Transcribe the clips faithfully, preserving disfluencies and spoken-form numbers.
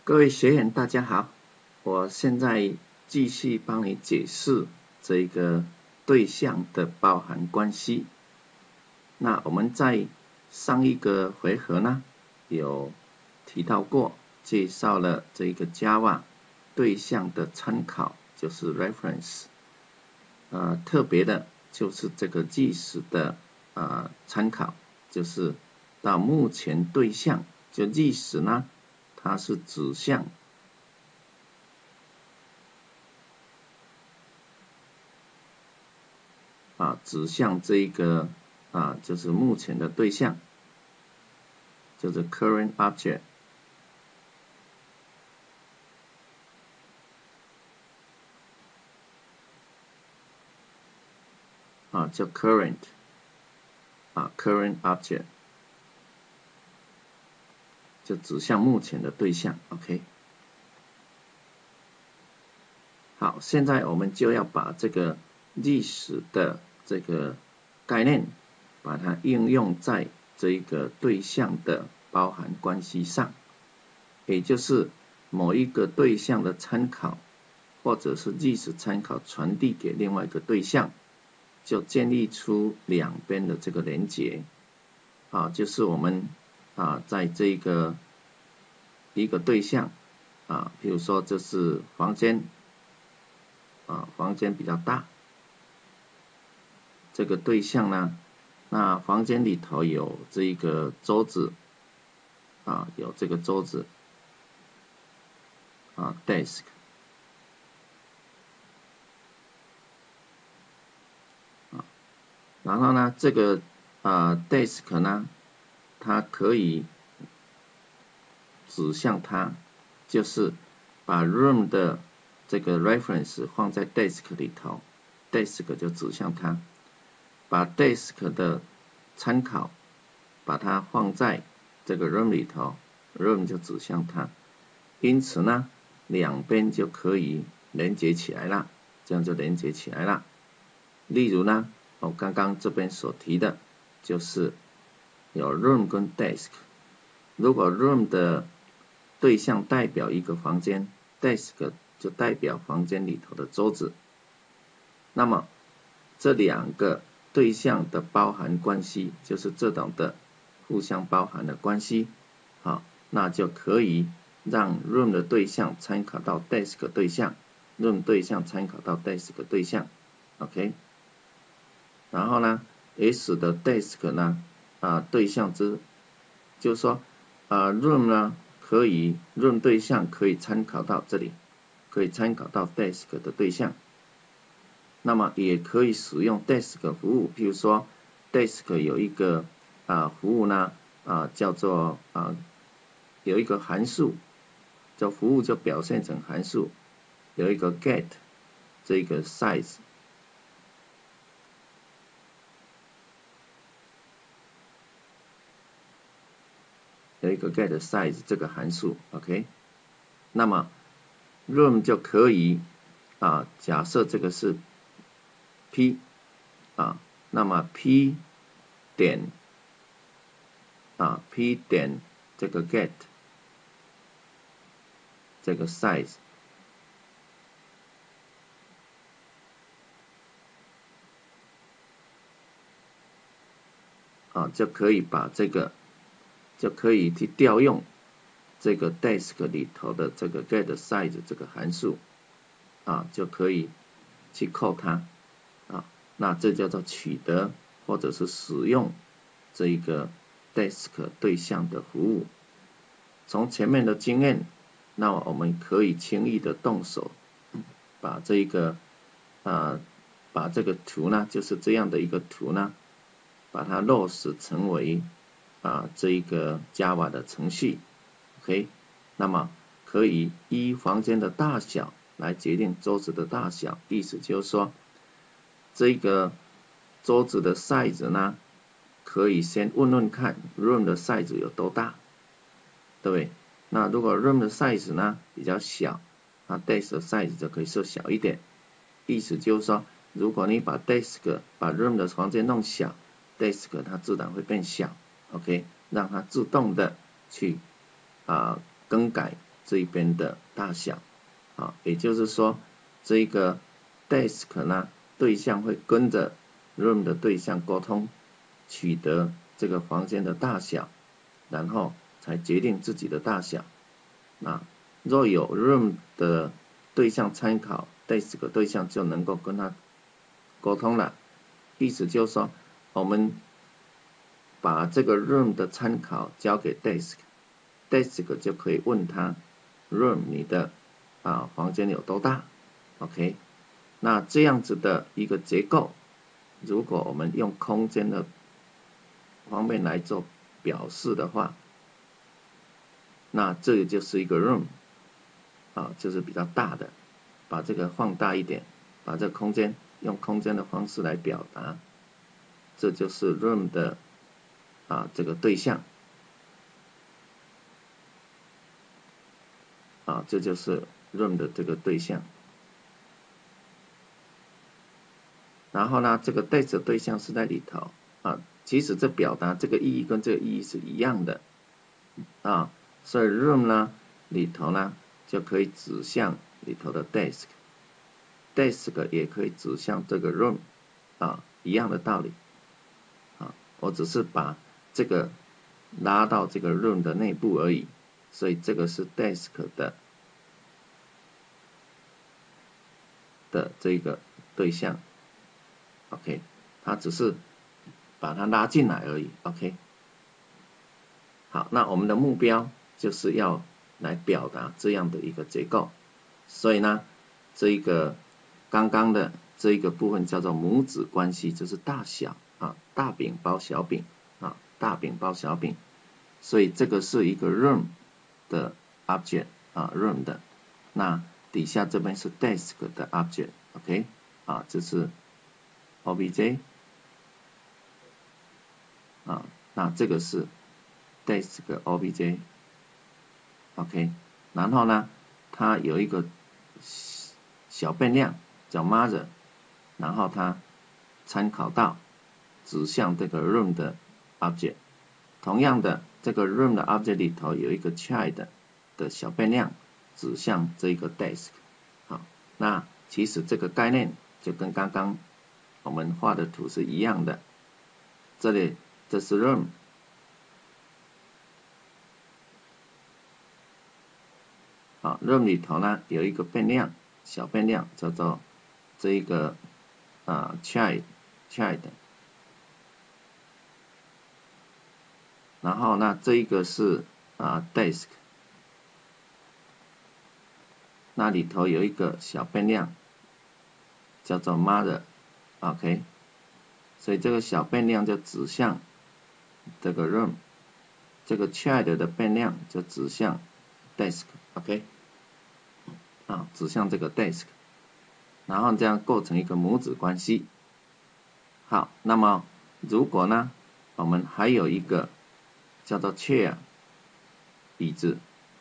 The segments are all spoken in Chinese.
各位学员大家好，我现在继续帮你解释这个对象的包含关系。那我们在上一个回合呢，有提到过，介绍了这个 Java 对象的参考，就是 reference。呃，特别的就是这个即时的呃参考，就是到目前对象，就即时呢，它是指向啊，指向这一个啊，就是目前的对象，就是 current object 啊，叫 current 啊 current object 就指向目前的对象 ，OK。好，现在我们就要把这个历史的这个概念，把它应用在这个对象的包含关系上，也就是某一个对象的参考，或者是历史参考传递给另外一个对象，就建立出两边的这个连结，啊，就是我们啊在这个一个对象啊，比如说这是房间。啊，房间比较大，这个对象呢，那房间里头有这个桌子，啊，有这个桌子，啊 ，desk， 啊，然后呢，这个啊 desk 呢，它可以指向它，就是把 room 的这个 reference 放在 desk 里头 ，desk 就指向它。把 desk 的参考，把它放在这个 room 里头 ，room 就指向它，因此呢，两边就可以连接起来了，这样就连接起来了。例如呢，我刚刚这边所提的，就是有 room 跟 desk， 如果 room 的对象代表一个房间 ，desk 就代表房间里头的桌子，那么这两个对象的包含关系，就是这种的互相包含的关系，好，那就可以让 room 的对象参考到 desk 对象 ，room 对象参考到 desk 对象 ，OK。然后呢 ，S 的 desk 呢，啊对象之，就是说啊 room 呢可以 room 对象可以参考到这里，可以参考到 desk 的对象。那么也可以使用 desk 服务，譬如说 desk 有一个啊服务呢啊叫做啊有一个函数，这服务就表现成函数，有一个 get 这个 size， 有一个 get size 这个函数 ，OK， 那么 room 就可以啊假设这个是 P 啊，那么 P 点啊 P 点这个 get 这个 size 啊就可以把这个就可以去调用这个 desk 里头的这个 get size 这个函数啊就可以去扣它啊，那这叫做取得或者是使用这一个 desk 对象的服务。从前面的经验，那我们可以轻易的动手把这个啊把这个图呢，就是这样的一个图呢，把它落实成为啊这一个 Java 的程序 ，OK， 那么可以依房间的大小来决定桌子的大小，意思就是说，这个桌子的 size 呢，可以先问问看 room 的 size 有多大，对不对？那如果 room 的 size 呢比较小，那 desk 的 size 就可以设小一点，意思就是说，如果你把 desk 把 room 的房间弄小， desk 它自然会变小 ，OK， 让它自动的去啊更改这一边的大小，啊，也就是说，这个 desk 呢，对象会跟着 room 的对象沟通，取得这个房间的大小，然后才决定自己的大小。那若有 room 的对象参考 desk 对象，就能够跟他沟通了。意思就是说，我们把这个 room 的参考交给 desk，desk 就可以问他 room 你的啊房间有多大 ，OK？ 那这样子的一个结构，如果我们用空间的方面来做表示的话，那这个就是一个 room 啊，就是比较大的，把这个放大一点，把这个空间用空间的方式来表达，这就是 room 的啊这个对象。啊，这就是 room 的这个对象。然后呢，这个 desk 对象是在里头啊，其实这表达这个意义跟这个意义是一样的啊，所以 room 呢里头呢就可以指向里头的 desk，desk 也可以指向这个 room 啊，一样的道理啊，我只是把这个拉到这个 room 的内部而已，所以这个是 desk 的的这个对象 ，OK， 它只是把它拉进来而已 ，OK。好，那我们的目标就是要来表达这样的一个结构，所以呢，这一个刚刚的这一个部分叫做母子关系，就是大小啊，大饼包小饼啊，大饼包小饼，所以这个是一个 room 的 object 啊 ，room 的，那底下这边是 desk 的 object，OK， 啊，这是 obj 啊，那这个是 desk obj，OK， 然后呢，它有一个小变量叫 mother， 然后它参考到指向这个 room 的 object， 同样的，这个 room 的 object 里头有一个 child 的小变量指向这个 desk， 好，那其实这个概念就跟刚刚我们画的图是一样的，这里这是 room。啊 ，room 里头呢有一个变量，小变量叫做这一个啊 child child， 然后呢这一个是啊 desk， 那里头有一个小变量叫做 mother，OK， 所以这个小变量就指向这个 room， 这个 child 的变量就指向 desk，OK。啊，指向这个 desk， 然后这样构成一个母子关系。好，那么如果呢，我们还有一个叫做 chair 椅子，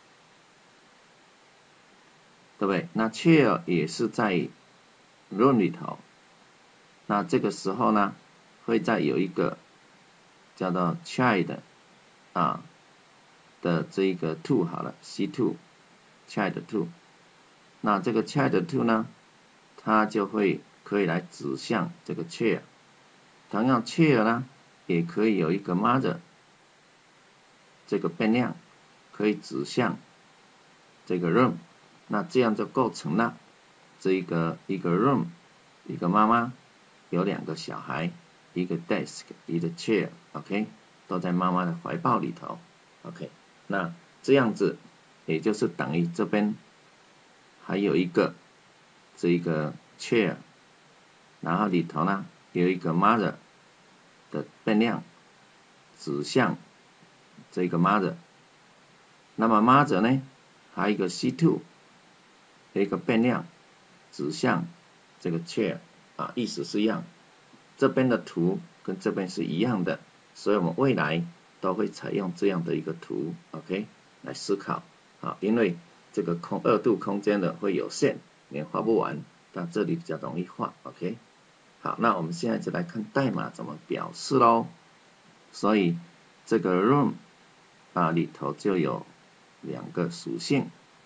对不对？那 chair 也是在 room 里头，那这个时候呢，会再有一个叫做 child 啊的这个 two 好了 ，C two child two。那这个 child two 呢，它就会可以来指向这个 chair， 同样 chair 呢，也可以有一个 mother 这个变量，可以指向这个 room， 那这样就构成了这一个一个 room， 一个妈妈有两个小孩，一个 desk， 一个 chair，OK， 都在妈妈的怀抱里头 ，OK， 那这样子也就是等于这边还有一个这一个 chair， 然后里头呢有一个 mother 的变量指向这个 mother， 那么 mother 呢还有一个 C two 有一个变量指向这个 chair 啊，意思是一样，这边的图跟这边是一样的，所以我们未来都会采用这样的一个图 ，OK， 来思考啊，因为这个空二度空间的会有限，你画不完，但这里比较容易画 ，OK。好，那我们现在就来看代码怎么表示咯。所以这个 room 啊里头就有两个属性，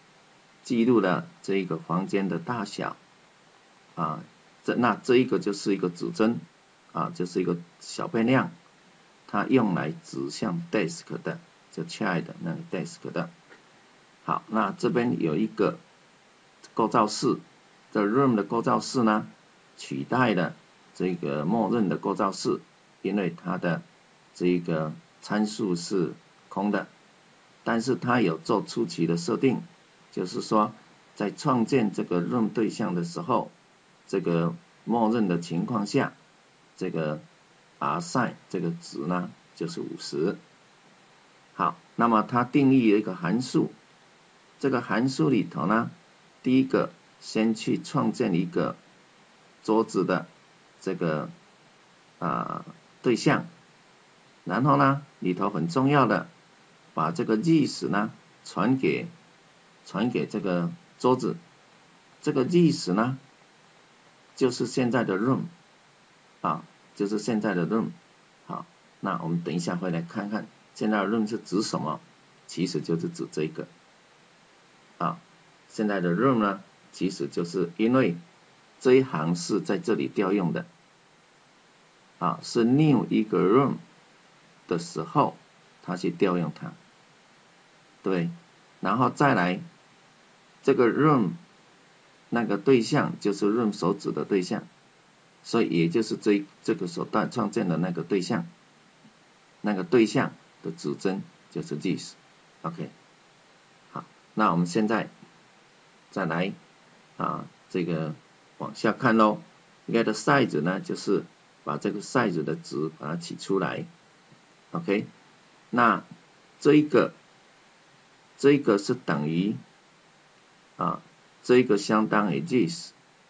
记录了这一个房间的大小啊，这那这一个就是一个指针啊，就是一个小变量，它用来指向 desk 的，就 child 那个 desk 的。好，那这边有一个构造式，这 room 的构造式呢，取代了这个默认的构造式，因为它的这个参数是空的，但是它有做初期的设定，就是说在创建这个 room 对象的时候，这个默认的情况下，这个 assign 这个值呢就是五十。好，那么它定义了一个函数，这个函数里头呢，第一个先去创建一个桌子的这个啊、呃、对象，然后呢里头很重要的把这个 this 呢传给传给这个桌子，这个 this 呢就是现在的 room 啊，就是现在的 room。好，那我们等一下会来看看现在的 room 是指什么，其实就是指这个啊，现在的 room 呢其实就是因为这一行是在这里调用的啊，是 new 一个 room 的时候它去调用它，对，然后再来这个 room 那个对象就是 room 所指的对象，所以也就是这这个手段创建的那个对象，那个对象的指针就是 this。OK， 好，那我们现在再来啊，这个往下看咯。get size 呢，就是把这个 size 的值把它取出来。OK， 那这一个这一个是等于啊，这一个相当于 this，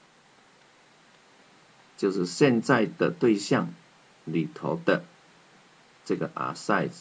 就是现在的对象里头的这个 r size。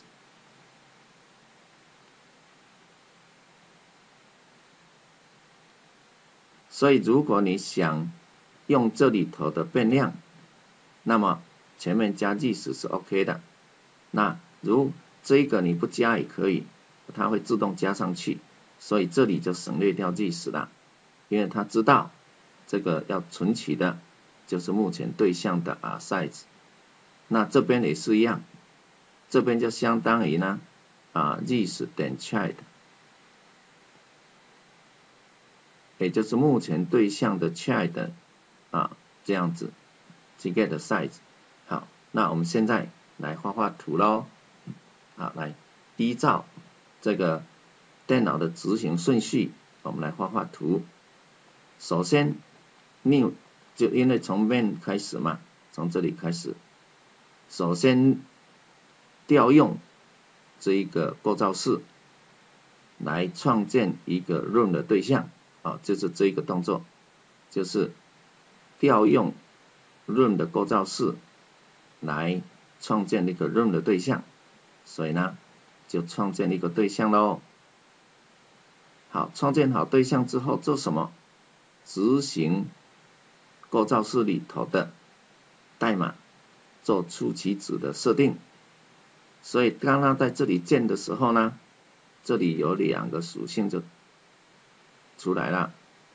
所以如果你想用这里头的变量，那么前面加 this 是 OK 的。那如这个你不加也可以，它会自动加上去，所以这里就省略掉 this 了，因为它知道这个要存取的就是目前对象的 r size。那这边也是一样，这边就相当于呢啊 this 点 child， 也就是目前对象的 child 啊这样子 get size。 好，那我们现在来画画图咯。好，来依照这个电脑的执行顺序，我们来画画图。首先 new 就因为从 main 开始嘛，从这里开始，首先调用这一个构造式来创建一个 room 的对象啊，就是这一个动作，就是调用 room 的构造式来创建一个 room 的对象，所以呢就创建一个对象咯。好，创建好对象之后做什么？执行构造式里头的代码，做初期值的设定。所以刚刚在这里建的时候呢，这里有两个属性就出来了。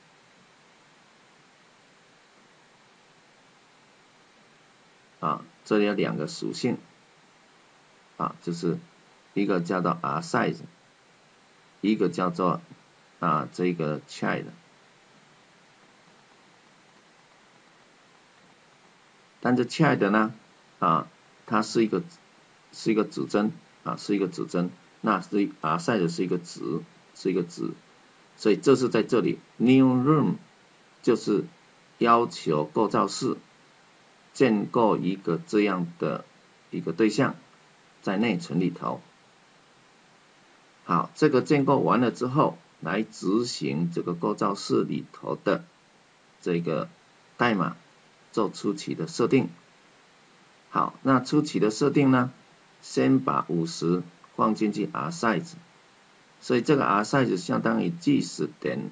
啊，这里有两个属性啊，就是一个叫做 r size， 一个叫做啊这个 child。但这 child 呢啊，它是一个是一个指针啊，是一个指针，那是 r size 是一个值，是一个值，所以这是在这里 new room 就是要求构造式建构一个这样的一个对象在内存里头。好，这个建构完了之后，来执行这个构造式里头的这个代码，做初期的设定。好，那初期的设定呢，先把五十放进去 r size， 所以这个 r size 相当于 this 点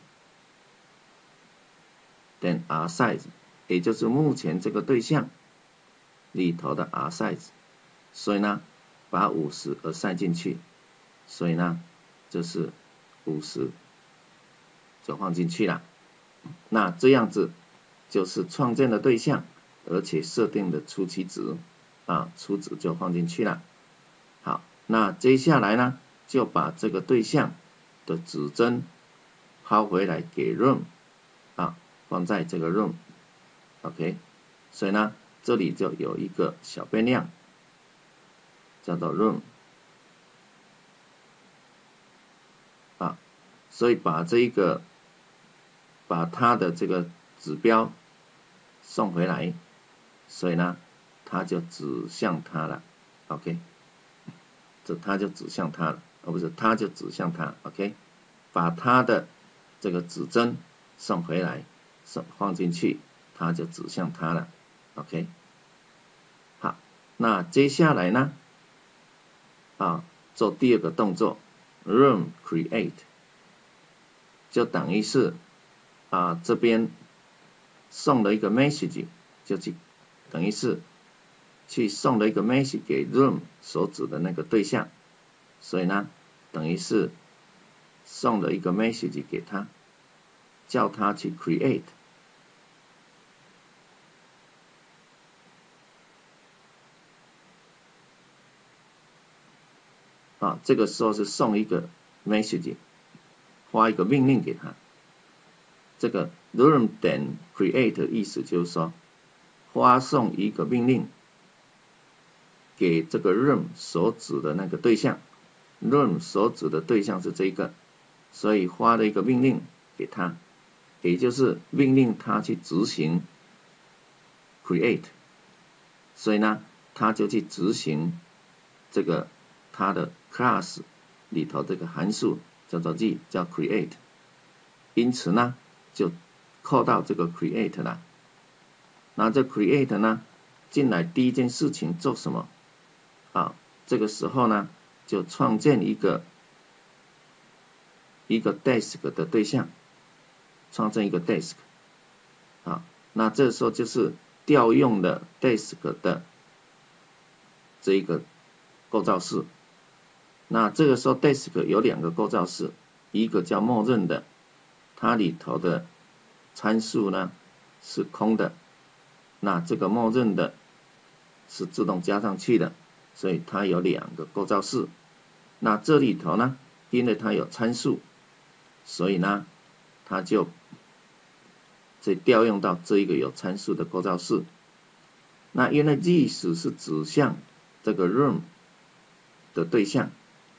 点 r size， 也就是目前这个对象里头的 r size， 所以呢把五十 assign 进去，所以呢这是五十， 就放进去了。那这样子就是创建的对象，而且设定的初期值啊，初值就放进去了。好，那接下来呢，就把这个对象的指针抛回来给 room 啊，放在这个 room，OK， 所以呢，这里就有一个小变量叫做 room 啊，所以把这一个把它的这个指标送回来，所以呢，它就指向它了 ，OK， 这它就指向它了，而不是它就指向它 ，OK， 把它的这个指针送回来，送放进去，它就指向它了 ，OK， 好，那接下来呢，啊，做第二个动作 ，room create， 就等于是啊这边送了一个 message， 就去等于是去送了一个 message 给 room 所指的那个对象，所以呢，等于是送了一个 message 给他，叫他去 create。啊，这个时候是送一个 message， 发一个命令给他。这个 room 点 create 意思就是说，发送一个命令给这个 room 所指的那个对象 ，room 所指的对象是这个，所以发了一个命令给他，也就是命令他去执行 create， 所以呢，他就去执行这个他的 class 里头这个函数叫做 g， 叫 create， 因此呢，就扣到这个 create 了。那这 create 呢，进来第一件事情做什么？啊，这个时候呢，就创建一个一个 desk 的对象，创建一个 desk， 啊，那这时候就是调用了 desk 的这一个构造式。那这个时候 desk 有两个构造式，一个叫默认的，它里头的参数呢是空的，那这个默认的是自动加上去的，所以它有两个构造式。那这里头呢，因为它有参数，所以呢，它就再调用到这一个有参数的构造式。那因为 this 是指向这个 room 的对象，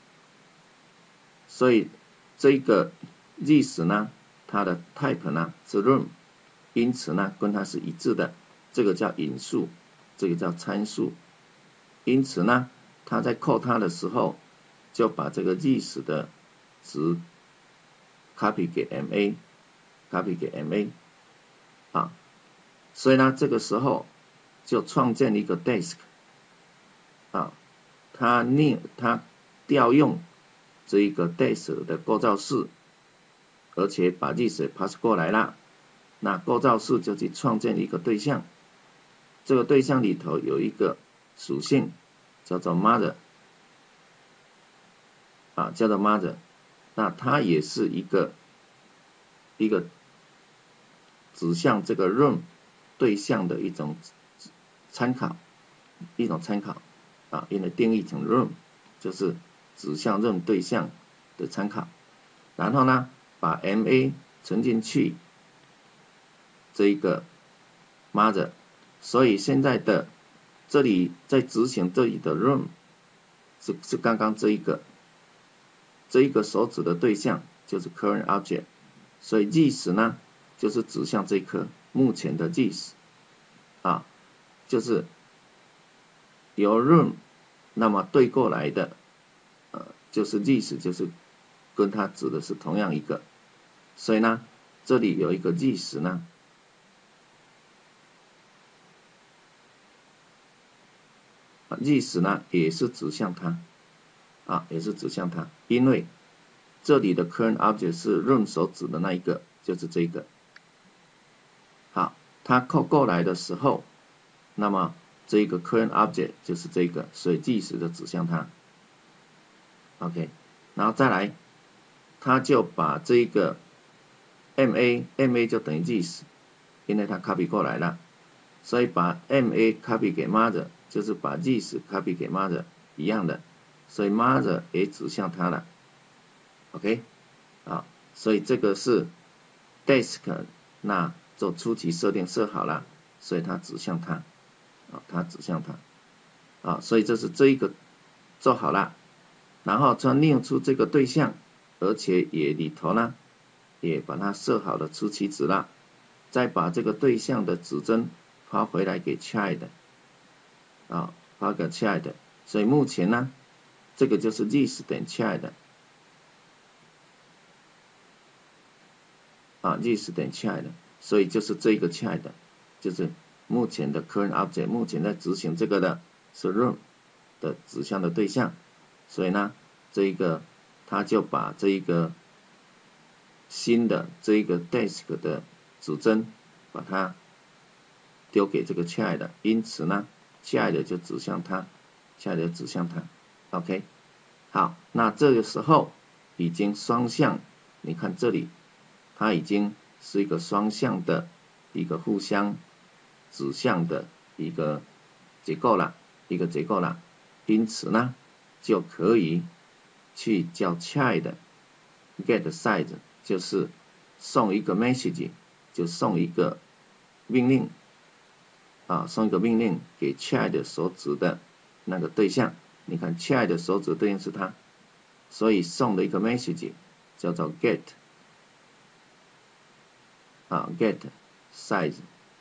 所以这个 this 呢，它的 type 呢是 room， 因此呢跟它是一致的，这个叫引数，这个叫参数。因此呢，它在扣它的时候，就把这个 this 的值 copy 给 ma，copy 给 ma， 啊，所以呢这个时候就创建一个 desk， 啊，它另它调用这一个 desk 的构造式，而且把 this pass 过来了，那构造式就去创建一个对象，这个对象里头有一个属性叫做 mother， 啊，叫做 mother， 那它也是一个一个指向这个 room 对象的一种参考，一种参考啊，因为定义成 room 就是指向 room 对象的参考。然后呢，把 ma 存进去这一个 mother， 所以现在的这里在执行这里的 room 是是刚刚这一个这一个所指的对象就是 current object， 所以 this 呢就是指向这颗目前的 this 啊，就是由 room 那么对过来的呃就是 this 就是跟它指的是同样一个，所以呢这里有一个 this 呢，this 呢也是指向它，啊，也是指向它，因为这里的 current object 是 room 所指的那一个，就是这个。好，它扣过来的时候，那么这个 current object 就是这个，所以 this 就指向它。OK， 然后再来，它就把这个 ma ma 就等于 this， 因为它 copy 过来了，所以把 ma copy 给 mother 就是把 this copy 给 mother 一样的，所以 mother 也指向它了 ，OK， 好，所以这个是 desk， 那做初期设定设好了，所以它指向它，啊，它指向它，啊，所以这是这一个做好了，然后再另出这个对象，而且也里头呢，也把它设好了初期值了，再把这个对象的指针发回来给 child， 啊，发给 child， 所以目前呢，这个就是 this 等 child， 啊 ，this 等 child， 所以就是这个 child， 就是目前的 current object， 目前在执行这个的是 room 的指向的对象，所以呢，这一个他就把这一个新的这一个 desk 的指针把它丢给这个 child， 因此呢 child 就指向它 ，child 指向它 ，OK， 好，那这个时候已经双向，你看这里，它已经是一个双向的一个互相指向的一个结构了，一个结构了，因此呢，就可以去叫 child get size， 就是送一个 message， 就送一个命令。啊，送一个命令给 child 所指的那个对象，你看 child 所指的对象是它，所以送的一个 message 叫做 get， 啊 get size，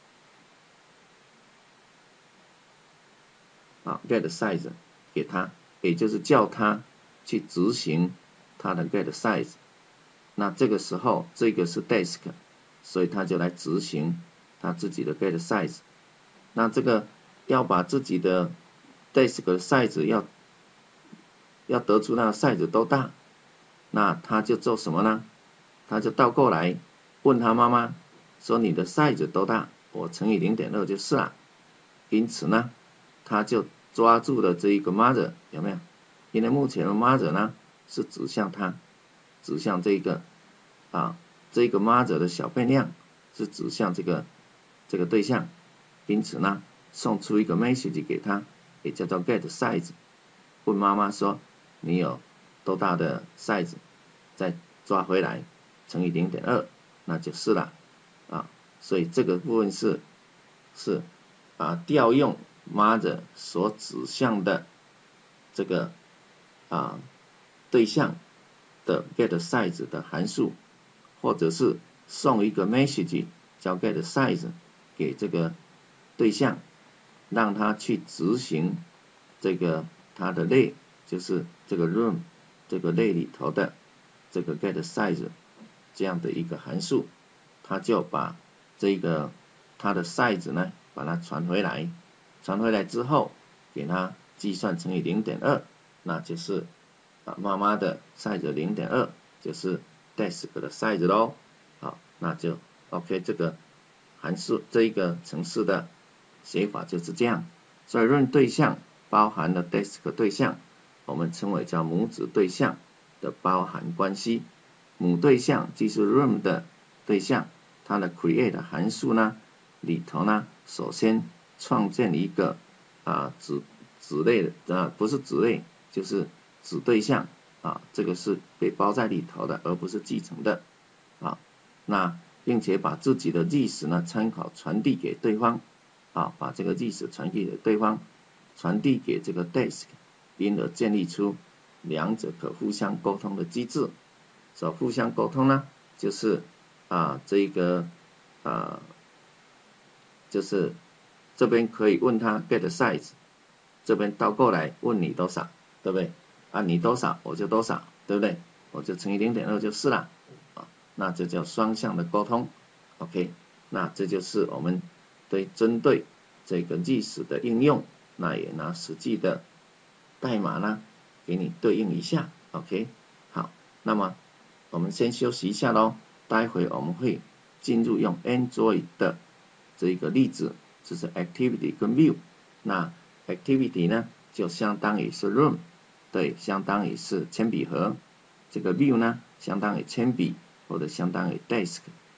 啊 get size 给它，也就是叫它去执行它的 get size， 那这个时候这个是 desk， 所以它就来执行它自己的 get size。那这个要把自己的 desk 的 size 要要得出那个 size 多大，那他就做什么呢？他就倒过来问他妈妈说你的 size 多大？我乘以 零点二 就是了。因此呢，他就抓住了这一个 mother， 有没有？因为目前的 mother 呢是指向他，指向这个啊这个 mother 的小变量是指向这个这个对象。因此呢，送出一个 message 给他，也叫做 get size， 问妈妈说你有多大的 size， 再抓回来乘以 零点二， 那就是了啊。所以这个部分是是啊调用 mother 所指向的这个啊对象的 get size 的函数，或者是送一个 message 叫 get size 给这个对象，让他去执行这个它的类，就是这个 room 这个类里头的这个 get size 这样的一个函数，他就把这个它的 size 呢把它传回来，传回来之后给它计算乘以 零点二， 那就是啊妈妈的 size 零点二 就是 desk 的 size 咯。好，那就 OK， 这个函数这一个程式的写法就是这样，所以 room 对象包含了 desk 对象，我们称为叫母子对象的包含关系。母对象即是 room 的对象，它的 create 函数呢里头呢，首先创建一个啊子子类的啊不是子类就是子对象啊，这个是被包在里头的，而不是继承的啊。那并且把自己的历史呢参考传递给对方。啊，把这个历史传递给对方，传递给这个 desk， 因而建立出两者可互相沟通的机制。所互相沟通呢，就是啊这个啊就是这边可以问他 get size， 这边倒过来问你多少，对不对？啊你多少我就多少，对不对？我就乘以 零点二 就是了。啊，那这叫双向的沟通。OK， 那这就是我们对针对这个历史的应用，那也拿实际的代码呢给你对应一下 ，OK， 好，那么我们先休息一下咯，待会我们会进入用 Android 的这个例子，就是 activity 跟 view， 那 activity 呢就相当于是 room， 对，相当于是铅笔盒，这个 view 呢相当于铅笔或者相当于 desk，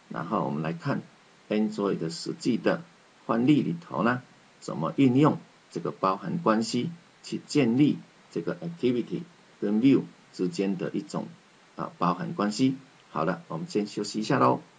然后我们来看 Android 的实际的范例里头呢，怎么运用这个包含关系去建立这个 activity 跟 view 之间的一种啊包含关系。好了，我们先休息一下喽。